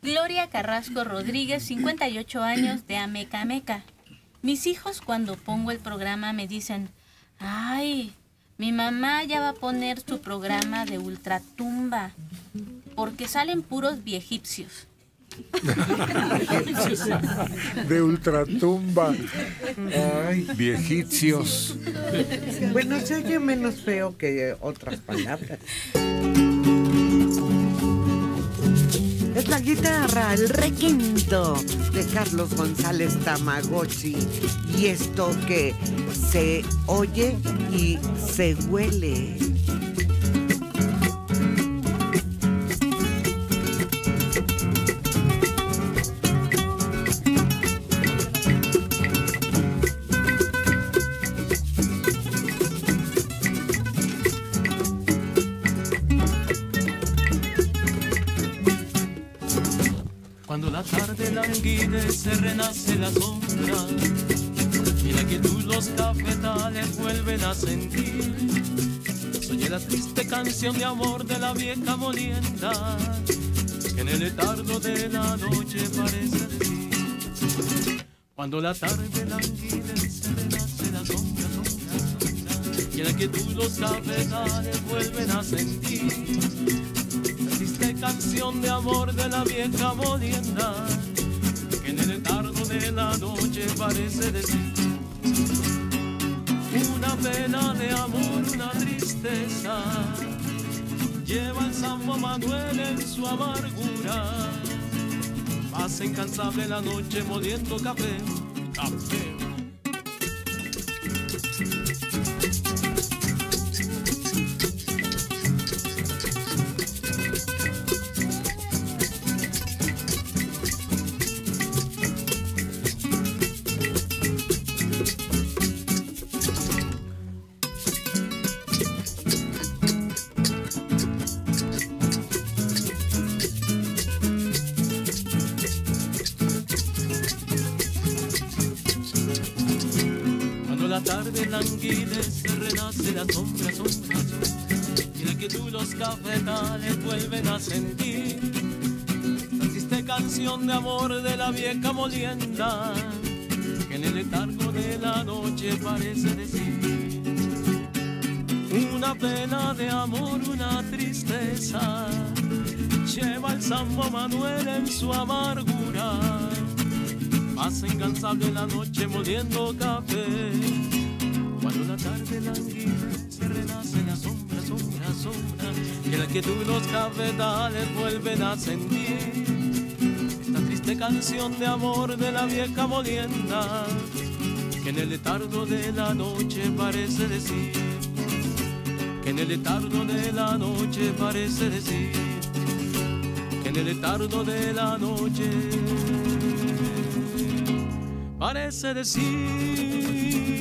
Gloria Carrasco Rodríguez, 58 años, de Amecameca. Mis hijos cuando pongo el programa me dicen, ay, mi mamá ya va a poner su programa de ultratumba, porque salen puros viejipcios. De ultratumba. Ay, viejicios. Bueno, se oye menos feo que otras palabras. Es la guitarra, el requinto de Carlos González Tamagotchi. Y esto que se oye y se huele. Cuando la tarde languidece, renace la sombra, y la quietud los cafetales vuelven a sentir. Soñé la triste canción de amor de la vieja molienda, que en el letargo de la noche parece decir. Cuando la tarde languidece, renace la sombra, y la quietud los cafetales vuelven a sentir. Canción de amor de la vieja molienda, que en el letargo de la noche parece decir. Una pena de amor, una tristeza, lleva el San Juan Manuel en su amargura. Pasa incansable la noche moliendo café, café. Languidece, renace la sombra, sombra, y la quietud los cafetales vuelven a sentir. La triste canción de amor de la vieja molienda, que en el letargo de la noche parece decir. Una pena de amor, una tristeza, lleva el San Juan Manuel en su amargura. Pasa incansable la noche moliendo café. Cuando la tarde languidece, renace la sombra, sombra, sombra, y la quietud los cafetales vuelven a sentir. Esta triste canción de amor de la vieja molienda, que en el letargo de la noche parece decir. Que en el letargo de la noche parece decir. Que en el letargo de la noche parece decir.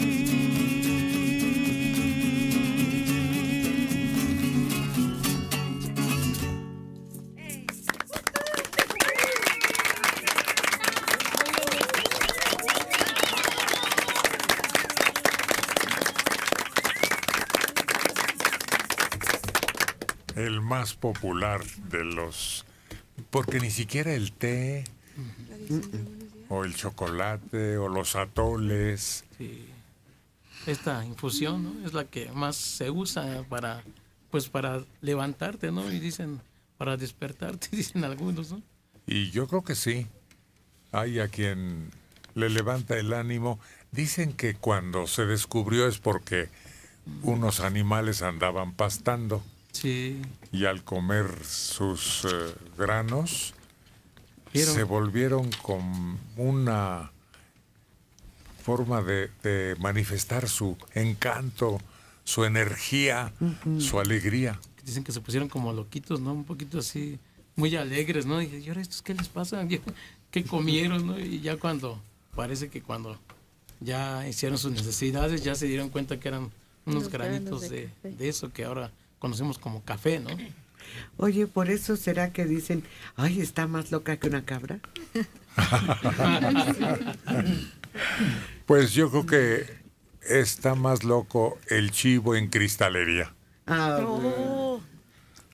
El más popular de los... Porque ni siquiera el té, o el chocolate, o los atoles. Sí. Esta infusión, ¿no?, es la que más se usa para, pues, para levantarte, ¿no? Y dicen, para despertarte, dicen algunos, ¿no? Y yo creo que sí. Hay a quien le levanta el ánimo. Dicen que cuando se descubrió es porque unos animales andaban pastando. Sí. Y al comer sus granos, ¿vieron? Se volvieron con una forma de manifestar su encanto, su energía, su alegría. Dicen que se pusieron como loquitos, ¿no? Un poquito así, muy alegres, ¿no? Y dije, ¿y ahora estos qué les pasa? ¿Qué comieron, no? Y ya parece que cuando ya hicieron sus necesidades, ya se dieron cuenta que eran unos granitos de eso que ahora conocemos como café, ¿no? Oye, ¿por eso será que dicen, ay, está más loca que una cabra? Pues yo creo que está más loco el chivo en cristalería. Ah, oh.